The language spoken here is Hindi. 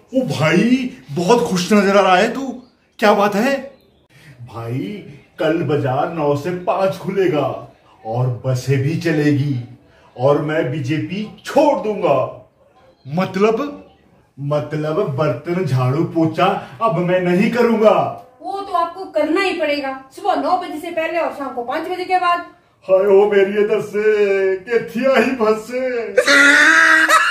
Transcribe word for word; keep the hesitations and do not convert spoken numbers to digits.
ओ भाई, बहुत खुश नजर आ रहा है तू, क्या बात है? भाई कल बाजार नौ से पांच खुलेगा और बसें भी चलेगी और मैं बीजेपी छोड़ दूंगा। मतलब मतलब बर्तन झाड़ू पोछा अब मैं नहीं करूंगा। वो तो आपको करना ही पड़ेगा, सुबह नौ बजे से पहले और शाम को पांच बजे के बाद। हाय ओ मेरी दसे के थिया ही फंसे।